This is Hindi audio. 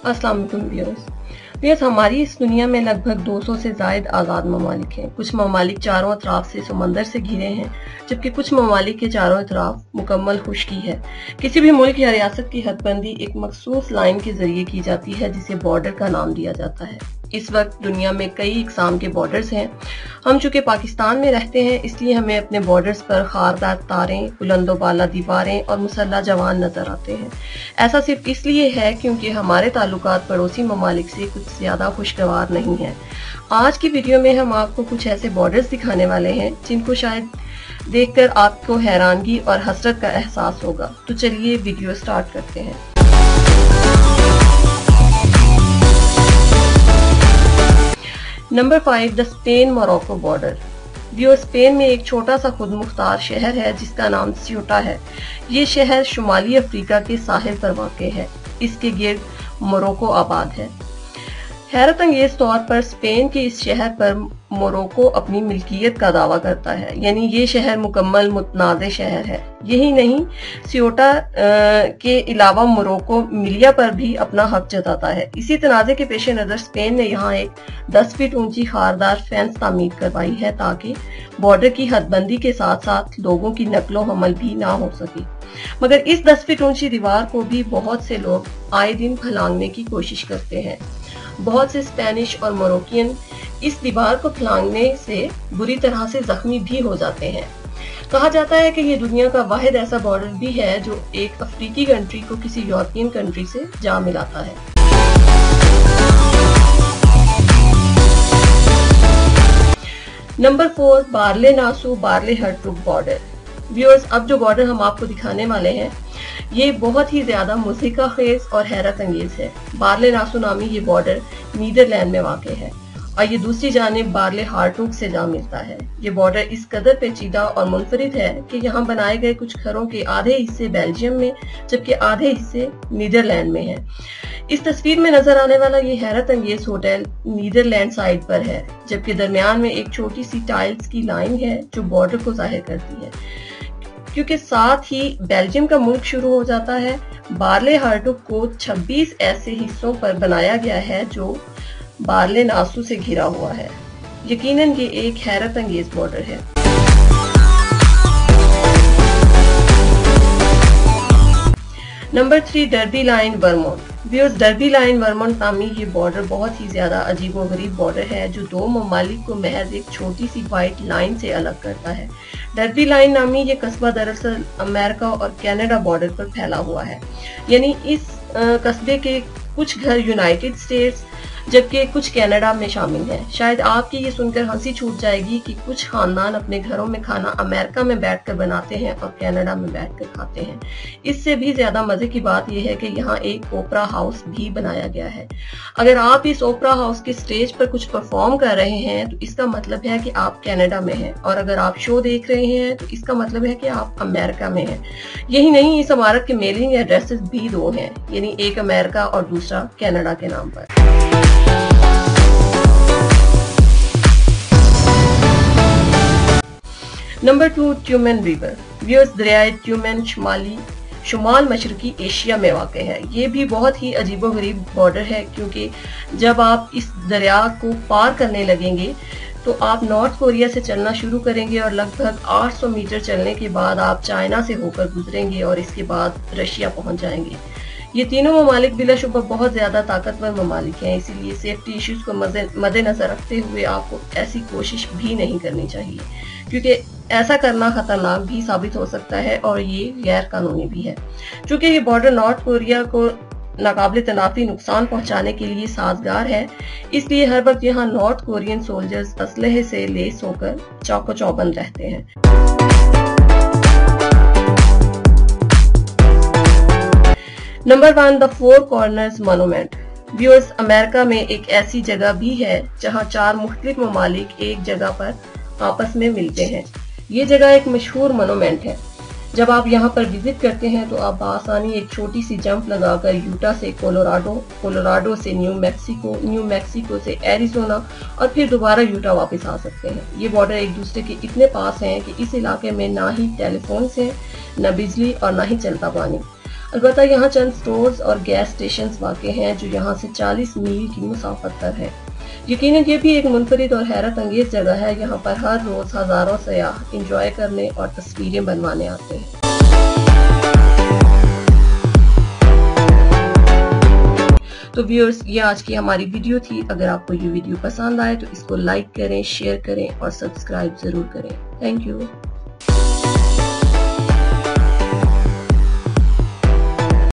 अस्सलाम वालेकुम व्यूअर्स, हमारी इस दुनिया में लगभग 200 से ज़ायद आज़ाद ममालिक हैं। कुछ ममालिक चारों अतराफ से समंदर से घिरे हैं, जबकि कुछ ममालिक के चारों अतराफ मुकम्मल खुश्की है। किसी भी मुल्क या रियासत की हदबंदी एक मखसूस लाइन के जरिए की जाती है, जिसे बॉर्डर का नाम दिया जाता है। इस वक्त दुनिया में कई इकसाम के बॉर्डर्स हैं। हम चूंकि पाकिस्तान में रहते हैं, इसलिए हमें अपने बॉर्डर्स पर खारदार तारें, बुलंदोबाला दीवारें और मुसल्ला जवान नजर आते हैं। ऐसा सिर्फ इसलिए है क्योंकि हमारे ताल्लुकात पड़ोसी ममालिक से कुछ ज्यादा खुशगवार नहीं है। आज की वीडियो में हम आपको कुछ ऐसे बॉर्डर्स दिखाने वाले हैं जिनको शायद देखकर आपको हैरानगी और हसरत का एहसास होगा। तो चलिए वीडियो स्टार्ट करते हैं। Number 5, the Spain Morocco border. Spain में एक छोटा सा खुद मुख्तार शहर है जिसका नाम सियोटा है। ये शहर शुमाली अफ्रीका के साहिल पर वाक़ है। इसके गिर्द मोरक्को आबाद है। हैरत अंगेज तौर पर स्पेन के इस शहर पर मोरक्को अपनी मिल्कियत का दावा करता है, यानी ये शहर मुकम्मल मुतनाज़ शहर है। यही नहीं, सियोटा के अलावा मोरक्को मिलिया पर भी अपना हक जताता है। इसी तनाज़े के पेश नज़र स्पेन ने यहाँ एक 10 फीट ऊंची खारदार फेंस तामीर करवाई है, ताकि बॉर्डर की हदबंदी के साथ साथ लोगों की नकलो हमल भी ना हो सके। मगर इस 10 फीट ऊंची दीवार को भी बहुत से लोग आए दिन फलांगने की कोशिश करते हैं। बहुत से स्पेनिश और मोरक्कियन इस दीवार को फलांगने से बुरी तरह से जख्मी भी हो जाते हैं। कहा जाता है कि ये दुनिया का वाहिद ऐसा बॉर्डर भी है जो एक अफ्रीकी कंट्री को किसी यूरोपियन कंट्री से जा मिलाता है। Number 4, Baarle Nassau Baarle Hertog border. Viewers, अब जो बॉर्डर हम आपको दिखाने वाले हैं ये बहुत ही ज्यादा मुज़हिका खेज और हैरत अंगेज है। बार्ले नासू नामी ये बॉर्डर नीदरलैंड में वाक़ है और ये दूसरी जानिब बार्ले हार्टुग से जा मिलता है। ये बॉर्डर इस कदर पेचीदा और मुनफरिद है कि यहाँ बनाए गए कुछ घरों के आधे हिस्से बेल्जियम में जबकि आधे हिस्से नीदरलैंड में हैं। इस तस्वीर में नजर आने वाला ये हैरत अंगेज होटल नीदरलैंड साइड पर है, जबकि दरमियान में एक छोटी सी टाइल्स की लाइन है जो बॉर्डर को जाहिर करती है। क्योंकि साथ ही बेल्जियम का मुल्क शुरू हो जाता है, बार्ले हार्टुग को 26 ऐसे हिस्सों पर बनाया गया है जो बार्ले नासू से घिरा हुआ है। यकीनन ये एक हैरत अंगेज बॉर्डर है। Number 3, Derby line Vermont. Viewers, Derby line Vermont नामी ये बॉर्डर बहुत ही ज्यादा अजीबोगरीब बॉर्डर है जो दो ममालिक को महज एक छोटी सी व्हाइट लाइन से अलग करता है। डर्बी लाइन नामी ये कस्बा दरअसल अमेरिका और कनाडा बॉर्डर पर फैला हुआ है, यानी इस कस्बे के कुछ घर यूनाइटेड स्टेट्स जबकि कुछ कनाडा में शामिल हैं। शायद आपकी ये सुनकर हंसी छूट जाएगी कि कुछ खानदान अपने घरों में खाना अमेरिका में बैठकर बनाते हैं और कनाडा में बैठकर खाते हैं। इससे भी ज्यादा मजे की बात यह है कि यहाँ एक ओपरा हाउस भी बनाया गया है। अगर आप इस ओपरा हाउस के स्टेज पर कुछ परफॉर्म कर रहे हैं तो इसका मतलब है कि आप कनाडा में हैं, और अगर आप शो देख रहे हैं तो इसका मतलब है कि आप अमेरिका में हैं। यही नहीं, इस इमारत के मेलिंग एड्रेसेस भी 2 हैं, यानी एक अमेरिका और दूसरा कनाडा के नाम पर। Number 2, Tumen river. व्यूअर्स, दरियाए ट्यूमेन शुमाल मशरकी एशिया में वाक़ है। ये भी बहुत ही अजीबोगरीब बॉर्डर है, क्योंकि जब आप इस दरिया को पार करने लगेंगे तो आप नॉर्थ कोरिया से चलना शुरू करेंगे और लगभग 800 मीटर चलने के बाद आप चाइना से होकर गुजरेंगे और इसके बाद रशिया पहुंच जाएंगे। ये तीनों ममालिक बिलाशुबा बहुत ज्यादा ताकतवर ममालिक हैं, इसीलिए सेफ्टी इश्यूज को मद्देनजर रखते हुए आपको ऐसी कोशिश भी नहीं करनी चाहिए, क्योंकि ऐसा करना खतरनाक भी साबित हो सकता है और ये गैर कानूनी भी है। चूंकि ये बॉर्डर नॉर्थ कोरिया को नाकाबिले तनाफी नुकसान पहुंचाने के लिए साजगार है, इसलिए हर वक्त यहाँ नॉर्थ कोरियन सोल्जर्स असलहे से लेस होकर चौको चौबंद रहते हैं। Number 1, the 4 corners monument. Viewers, America में एक ऐसी जगह भी है जहां 4 मुख्तलिफ ममालिक एक जगह पर आपस में मिलते हैं। ये जगह एक मशहूर मॉन्यूमेंट है। जब आप यहाँ पर विजिट करते हैं तो आप आसानी एक छोटी सी जंप लगाकर यूटा से कोलोराडो से न्यू मैक्सिको से एरिजोना और फिर दोबारा यूटा वापस आ सकते हैं। ये बॉर्डर एक दूसरे के इतने पास हैं कि इस इलाके में ना ही टेलीफोन है, न बिजली और ना ही चलता पानी। अलबत्ता यहाँ चंद स्टोर्स और गैस स्टेशन वाक़ हैं जो यहाँ से 40 मील की मुसाफत पर है। यकीनन ये भी एक मुनफरिद और हैरत अंगेज जगह है। यहाँ पर हर रोज हजारों सयाह इंजॉय करने और तस्वीरें बनवाने आते हैं। तो व्यूअर्स, ये आज की हमारी वीडियो थी। अगर आपको ये वीडियो पसंद आए तो इसको लाइक करें, शेयर करें और सब्सक्राइब जरूर करें। Thank you.